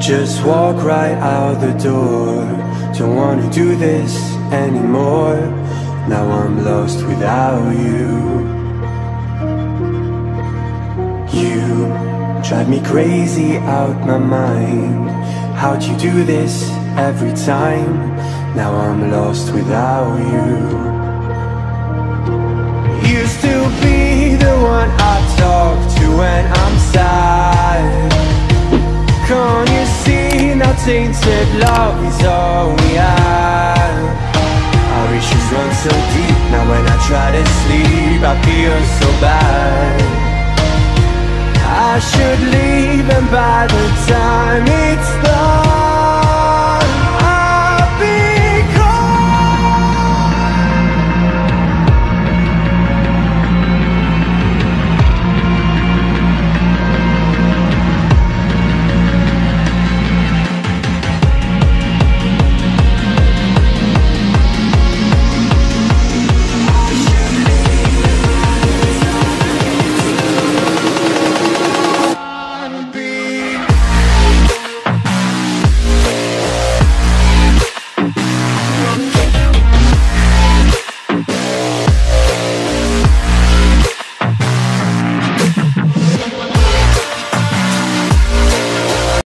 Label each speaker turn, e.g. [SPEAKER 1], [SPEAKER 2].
[SPEAKER 1] just walk right out the door. Don't wanna do this anymore. Now I'm lost without you. You drive me crazy out my mind. How'd you do this every time? Now I'm lost without you. Used to be the one I talk to when I'm sad. Can't you see now tainted love is all we have? Our issues run so deep, now when I try to sleep I feel so bad. I should leave, and by the time it's